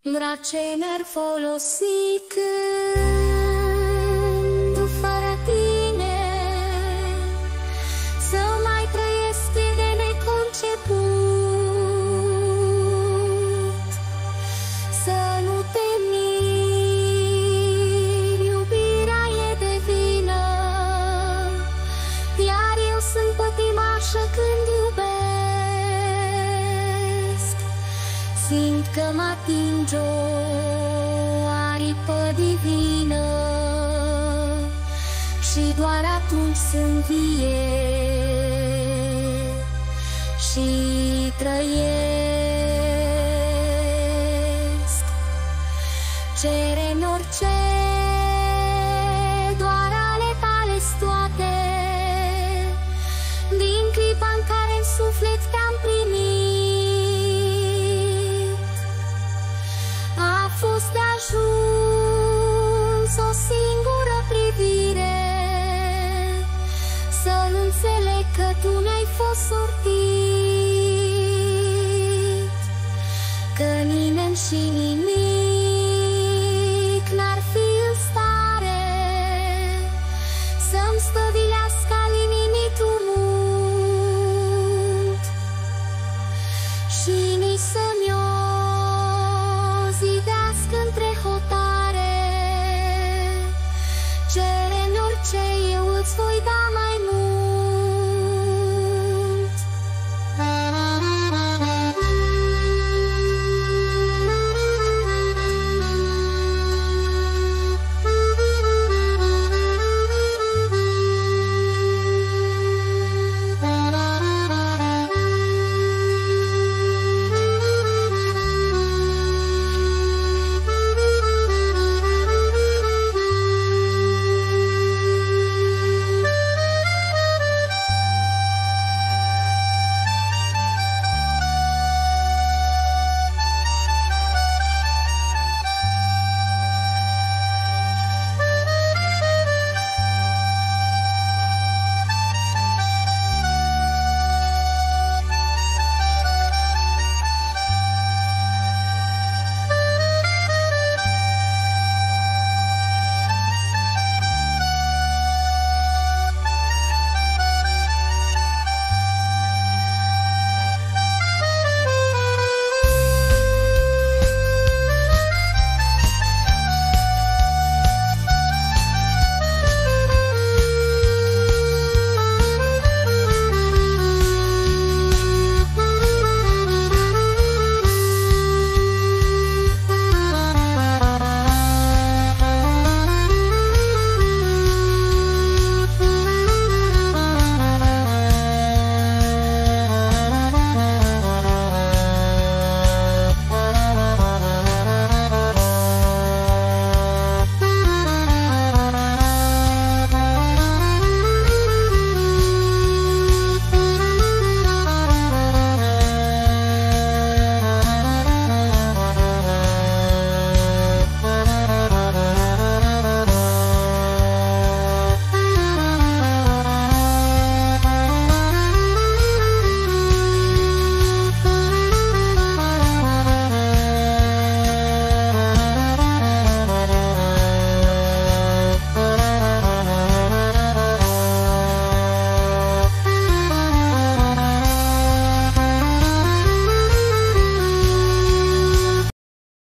Ce mi-ar folosi când fără tine să mai trăiesc de neconceput? Să nu te miri, iubirea e de vină, iar eu sunt pătimașă când iubesc. Simt că mă atinge o aripă divină și doar atunci sunt vie și trăiesc. Cere-mi orice, doar ale tale-s toate, din clipa în care în suflet te-am primit. A fost de ajuns o singură privire să înțeleg că tu mi-ai fost sortit, că nimeni și nimic